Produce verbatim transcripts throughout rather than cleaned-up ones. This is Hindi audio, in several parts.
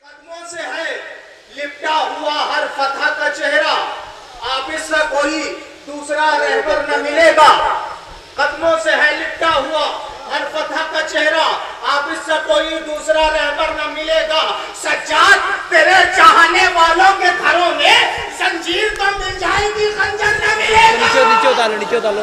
कदमों से है लिपटा हुआ हर फतह का चेहरा, आप इससे कोई दूसरा रहबर न मिलेगा। कदमों से है लिपटा हुआ हर फतह का चेहरा, आप इससे कोई दूसरा रहबर न मिलेगा। सज्जाद तेरे चाहने वालों के घरों में जंजीर तो मिल जाएगी, खंजर न मिलेगा। नीचे नीचे उतारो, नीचे उतारो,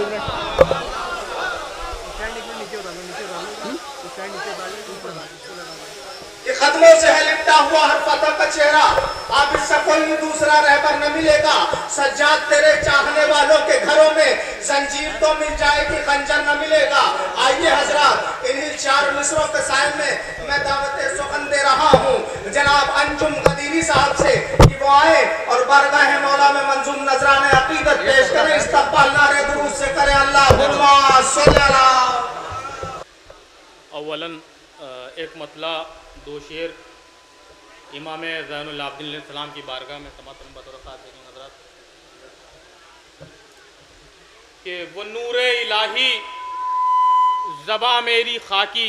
कदमों से है लिपटा हुआ हर फतह का चेहरा, आप इससे कोई दूसरा रहबर न मिलेगा। सज्जाद तेरे चाहने वालों के घरों में जंजीर तो मिल जाएगी, खंजर न मिलेगा। आइए हजरात, इन्हीं चार मिसरों के साय में मैं दावत सुखन दे रहा हूँ जनाब अंजुम कदीरी साहब से कि वो आए और बारगाह मौला में मंजूम नजराने अकीदत पेश करें। इस्तक़बाल नारे दुरूद से करें अल्लाहुम्मा सल्ली अला। अव्वलन एक मतला दो शेर इमाम ज़ैनुल आबिदीन अलैहिस्सलाम की बारगाह में तमाम बतौर हज़रात कि वो नूर इलाही ज़बा मेरी खाकी,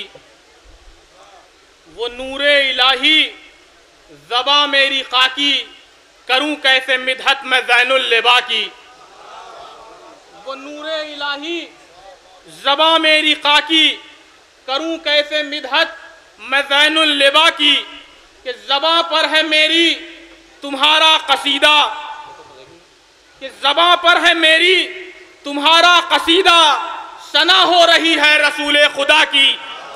वो नूर इलाही ज़बा मेरी खाकी, करूं कैसे मिदहत मैं ज़ैनुल लिबा की। वो नूर इलाही ज़बा मेरी खाकी, करूं कैसे मिदहत मैं ज़ैनुल लिबा की। कि ज़बा पर है मेरी तुम्हारा कसीदा, कि ज़बा पर है मेरी तुम्हारा कसीदा, सना हो रही है रसूल खुदा की।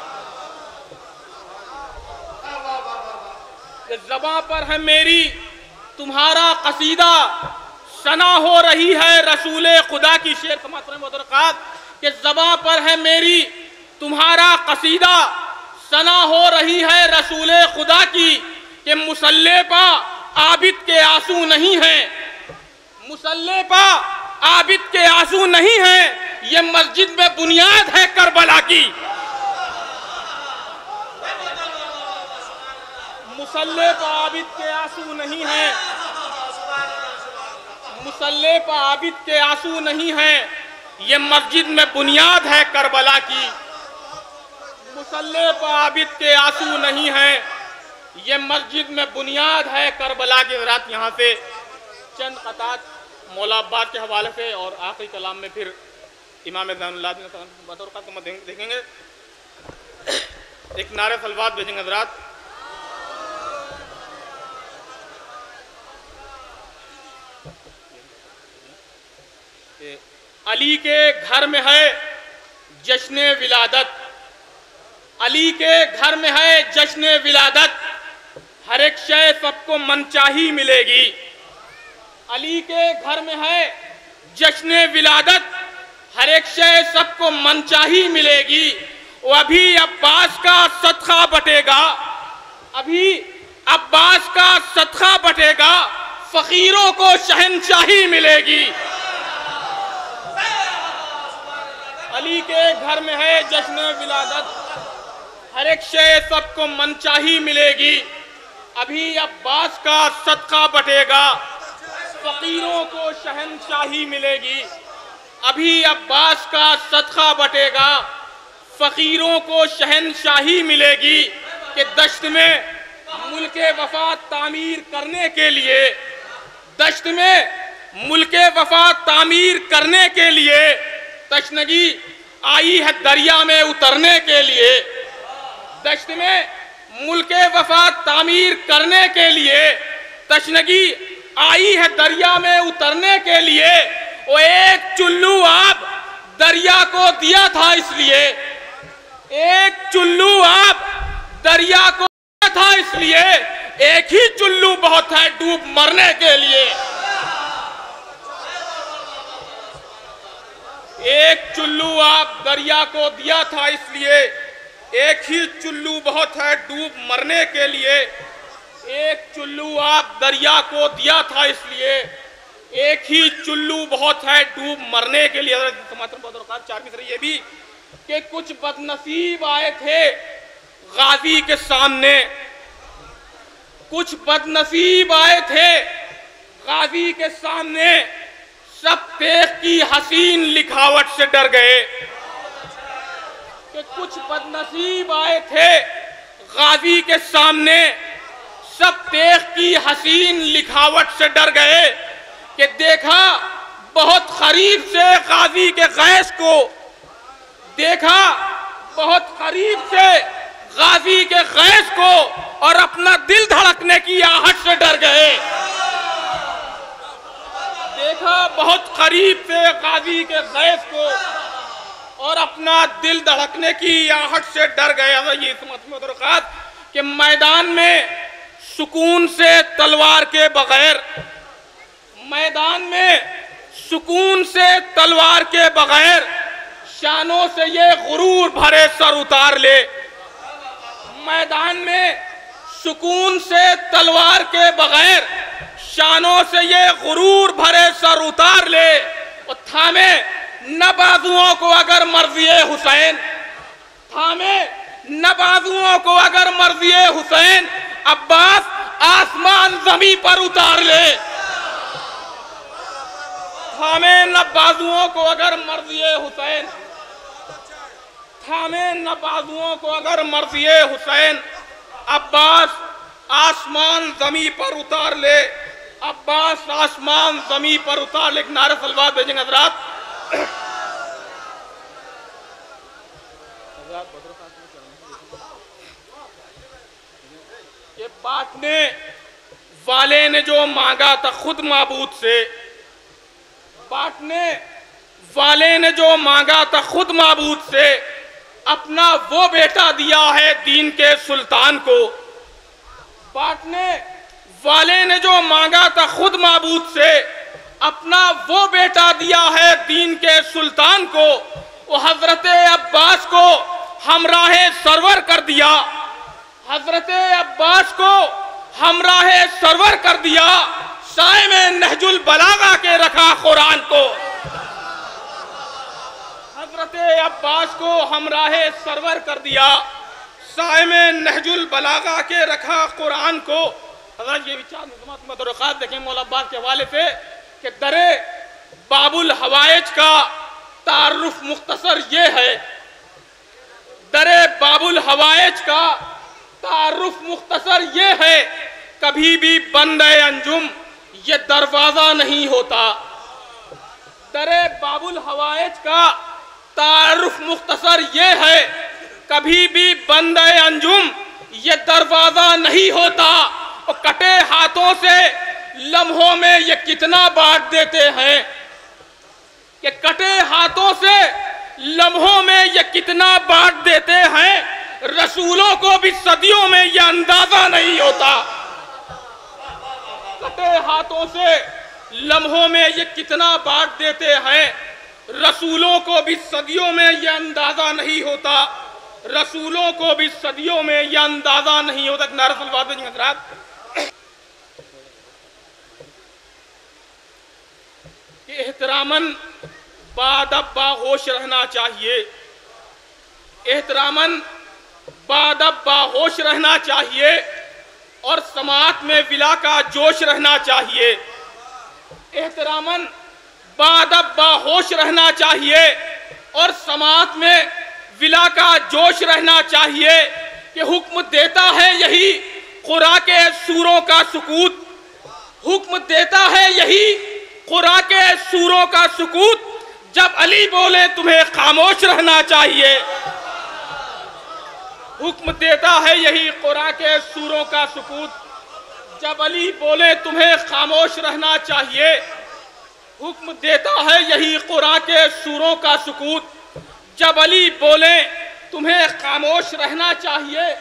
कि ज़बा पर है मेरी तुम्हारा कसीदा, सना हो रही है रसूल खुदा की। शेर समात कि ज़बा पर है मेरी तुम्हारा कसीदा, सना हो रही है रसूल खुदा की। कि मुसल्ले पा आबिद के आंसू नहीं हैं, मुसल्ले पा आबिद के आंसू नहीं हैं, ये मस्जिद में बुनियाद है करबला की। मुसल्ले पा आबिद के आंसू नहीं हैं, मुसल्ले पा आबिद के आंसू नहीं हैं, ये मस्जिद में बुनियाद है करबला की। मुसल्ले पर आबिद के आंसू नहीं हैं, ये मस्जिद में बुनियाद है करबला की। रात यहाँ से चंद क़तात मौला अब्बास के हवाले से और आखिरी कलाम में फिर इमाम ज़ैनुल आबिदीन बतौर ख़त्म देखेंगे। एक नारे सलवात भेजेंगे हज़रात। अली के घर में है जश्न विलादत, अली के घर में है जश्न विलादत, हर एक शय सबको मनचाही मिलेगी। अली के घर में है जश्न विलादत, हर एक शय सबको मनचाही मिलेगी। वो अभी अब्बास का सदका बटेगा, अभी अब्बास का सदका बटेगा, फकीरों को शहनशाही मिलेगी। अली के घर में है जश्न विलादत, हर एक शय सबको मनचाही मिलेगी। अभी अब्बास का सदका बटेगा, फकीरों को शहनशाही मिलेगी। अभी अब्बास का सदका बटेगा, फकीरों को शहनशाही मिलेगी। कि दश्त में मुल्के वफा तामीर करने के लिए, दश्त में मुल्के वफा तामीर करने के लिए, तशनगी आई है दरिया में उतरने के लिए। दश्त में मुल्के वफा तामीर करने के लिए, तशनगी आई है दरिया में उतरने के लिए। वो एक चुल्लू आब दरिया को दिया था इसलिए, एक चुल्लू आब दरिया को दिया था इसलिए, एक ही चुल्लू बहुत है डूब मरने के लिए। एक चुल्लू आब दरिया को दिया था इसलिए, एक ही चुल्लू बहुत है डूब मरने के लिए। एक चुल्लू आप दरिया को दिया था इसलिए, एक ही चुल्लू बहुत है डूब मरने के लिए। चार मिसरे ये भी कि कुछ बदनसीब आए थे गाजी के सामने, कुछ बदनसीब आए थे गाजी के सामने, सब तेख की हसीन लिखावट से डर गए। कि कुछ बदनसीब आए थे गाजी के सामने, सब देख की हसीन लिखावट से डर गए कि देखा बहुत करीब से गाजी के गैस को, देखा बहुत करीब से गाजी के गैस को, और अपना दिल धड़कने की आहट से डर गए। देखा बहुत करीब से गाजी के गैस को और अपना दिल धड़कने की आहट से डर गए। ये समझ कि मैदान में सुकून से तलवार के बगैर, मैदान में सुकून से तलवार के बगैर शानों से ये गुरूर भरे सर उतार ले। मैदान में सुकून से तलवार के बगैर शानों से ये गुरूर भरे सर उतार ले। और थामे न बाजुओं को अगर मर्ज़िए हुसैन, थामे न बाजुओं को अगर मर्ज़िए हुसैन, अब्बास आसमान ज़मीन पर उतार ले। थामे न बाजुओं को अगर मर्ज़िए हुसैन, थामे न बाजुओं को अगर मर्ज़िए हुसैन, अब्बास आसमान ज़मीन पर उतार ले। अब्बास आसमान ज़मीन पर उतार ले। नारे सलवात भेजेंगे हज़रात। ये बांटने वाले ने जो मांगा था खुद माबूद से, बांटने वाले ने जो मांगा था खुद माबूद से, अपना वो बेटा दिया है दीन के सुल्तान को। बांटने वाले ने जो मांगा था खुद माबूद से, अपना वो बेटा दिया है दीन के सुल्तान को। वो हजरत अब्बास को हमराहे सरवर कर दिया, हजरत अब्बास को हमराहे सरवर कर दिया। साए में नहजुल बलागा के रखा कुरान को, हजरत अब्बास को हमराहे सरवर कर दिया। साए में नहजुल बलागा के रखा कुरान को। हजरत ये विचार देखें मौला अब्बास के हवाले से कि दरे बाबुल हवाइज का तारुफ मुख्तसर ये है, दरे बाबुल हवाइज का तारुफ मुख्तसर ये है, कभी भी बंद अंजुम ये दरवाजा नहीं होता। दरे बाबुल हवाइज का तारुफ मुख्तसर ये है, कभी भी बंद अंजुम ये दरवाजा नहीं होता। और कटे हाथों से लम्हों में ये कितना बांट देते हैं, कि कटे हाथों से लम्हों में ये कितना बांट देते हैं। रसूलों को भी सदियों में ये अंदाजा नहीं होता। कटे हाथों से लम्हों में ये कितना बांट देते हैं। रसूलों को भी सदियों में ये अंदाजा नहीं होता। रसूलों को भी सदियों में ये अंदाजा नहीं होता। नारा सलवात भेजेंगे हज़रात। कि एहतरामन बादब बाहोश रहना चाहिए, एहतरामन बादब बाहोश रहना चाहिए, और समात में विला का जोश रहना चाहिए। एहतरामन बादब बाहोश रहना चाहिए और समात में विला का जोश रहना चाहिए। कि हुक्म देता है यही कुरान के सूरों का सुकूत, हुक्म देता है यही कुरान के सूरों का सुकूत। जब अली बोले तुम्हें खामोश रहना चाहिए, हुक्म देता है यही कुरान के सूरों का सुकूत। जब अली बोले तुम्हें खामोश रहना चाहिए, हुक्म देता है यही कुरान के सूरों का सुकूत। जब अली बोले तुम्हें खामोश रहना चाहिए,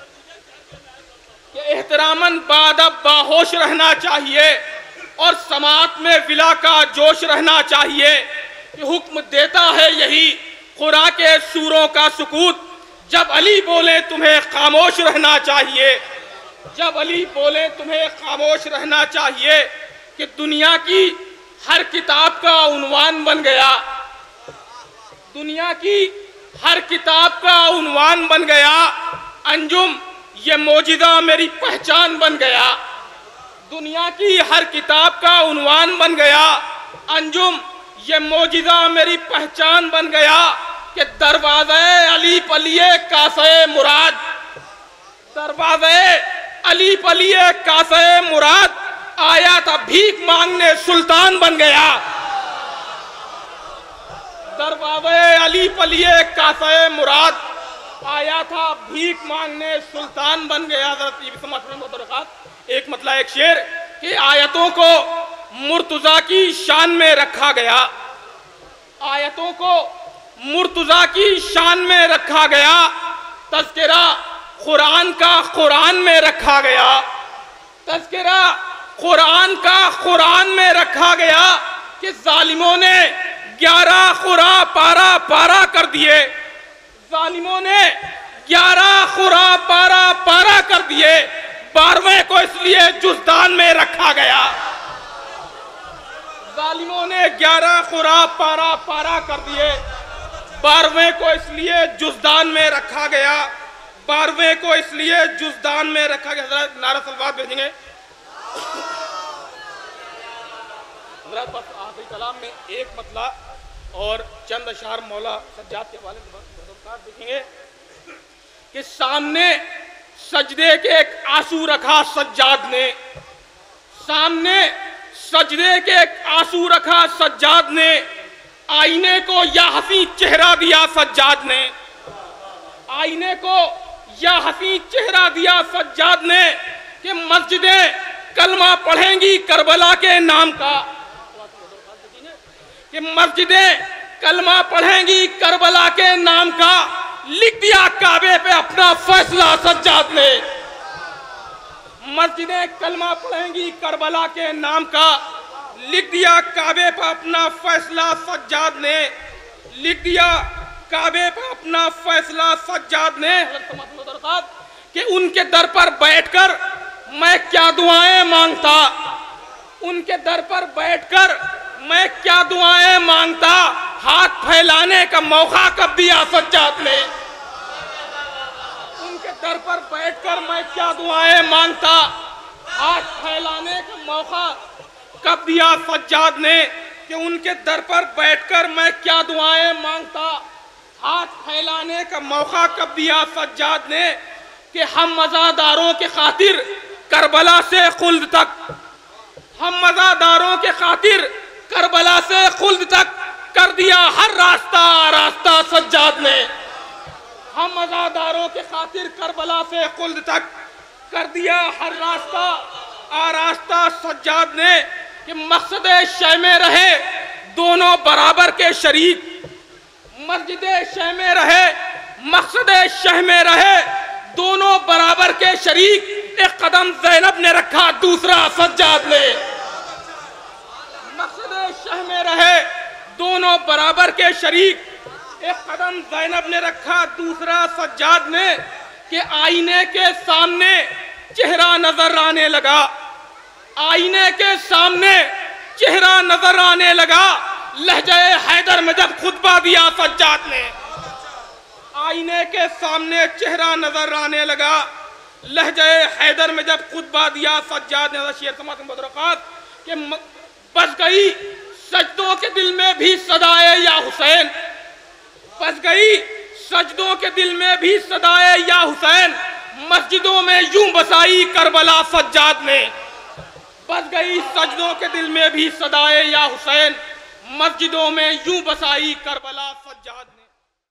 कि एहतरामन बादब बाहोश रहना चाहिए और समात में विला का जोश रहना चाहिए। कि हुक्म देता है यही कुरान के सूरों का सुकूत। जब अली बोले तुम्हें खामोश रहना चाहिए, जब अली बोले तुम्हें खामोश रहना चाहिए। कि दुनिया की हर किताब का उन्वान बन गया, दुनिया की हर किताब का उन्वान बन गया। अंजुम ये मौजिदा मेरी पहचान बन गया। दुनिया की हर किताब का उन्वान बन गया। अंजुम ये मौजिदा मेरी पहचान बन गया। कि दरवाज़े अली पलिए कासे मुराद, दरवाज़े अली पलिए कासे मुराद, आया था भीख मांगने सुल्तान बन गया। दरबावे अली पलिए कासे मुराद, आया था भीख मांगने सुल्तान बन गया। एक मतलब एक शेर कि आयतों को मुर्तजा की शान में रखा गया, आयतों को मुर्तजा की शान में रखा गया, तज़किरा कुरान का कुरान में रखा गया, तज़किरा कुरान का कुरान में रखा गया कि जालिमों ने ग्यारह खुरा पारा पारा कर दिए, जालिमों ने ग्यारह खुरा पारा पारा कर दिए, बारहवें को इसलिए जुज़दान में रखा गया। जालिमों ने ग्यारह खुरा पारा पारा कर दिए, बारहवें को इसलिए जुज़दान में रखा गया, बारहवें को इसलिए जुज़दान में रखा गया। हज़रत नारा सलवात भेजेंगे। हज़रत बस आखिरी कलाम में एक मतलब और चंद अशार मौला सज्जाद के हवाले देखेंगे कि सामने सजदे के एक आंसू रखा सज्जाद ने, सामने सजदे के एक आंसू रखा सज्जाद ने, आईने को या हसी चेहरा दिया सज्जाद ने, आईने को या हसी चेहरा दिया सज्जाद ने कि मस्जिदें कलमा पढ़ेंगी करबला के नाम का, कि मस्जिदें कलमा पढ़ेंगी करबला के नाम का, लिख दिया काबे पे अपना फैसला सज्जाद ने। मस्जिदें कलमा पढ़ेंगी करबला के नाम का, लिख दिया काबे पे अपना फैसला सज्जाद ने, लिख दिया काबे पे अपना फैसला सज्जाद ने। कि उनके दर पर बैठकर मैं क्या दुआएं मांगता, उनके दर पर बैठकर मैं क्या दुआएं मांगता, हाथ फैलाने का मौका कब दिया सज्जाद ने। उनके दर पर बैठकर मैं क्या दुआएं मांगता, हाथ फैलाने का मौका कब दिया सज्जाद ने। कि उनके दर पर बैठकर मैं क्या दुआएं मांगता, हाथ फैलाने का मौका कब दिया सज्जाद ने। कि हम मज़ादारों के खातिर करबला से खुल्द तक, हम मज़ादारों के खातिर करबला से खुल्द तक कर दिया हर रास्ता रास्ता सज्जाद ने। हम मज़ादारों के खातिर करबला से खुल्द तक कर दिया हर रास्ता आ रास्ता सज्जाद ने। कि मकसद शय में रहे दोनों बराबर के शरीक, मस्जिद शय में रहे मकसद शह में रहे दोनों बराबर के शरीक, एक कदम ज़ैनब ने रखा दूसरा सज्जाद ने। मकसद शह में रहे दोनों बराबर के शरीक, एक कदम ज़ैनब ने रखा दूसरा सज्जाद ने। कि आईने के सामने चेहरा नजर आने लगा, आईने के सामने चेहरा नजर आने लगा, लहजे हैदर में जब खुतबा दिया सज्जाद ने। आईने के सामने चेहरा नजर आने लगा, लहजे हैदर में जब खुतबा दिया सज्जाद ने। शेर समात कि बस गई सजदों के दिल में भी सदाए या हुसैन, बस गई सजदों के दिल में भी सदाए या हुसैन, मस्जिदों में यूं बसाई करबला सज्जाद ने। बस गई सजदों के दिल में भी सदाए या हुसैन, मस्जिदों में यूं बसाई करबला सज्जाद ने।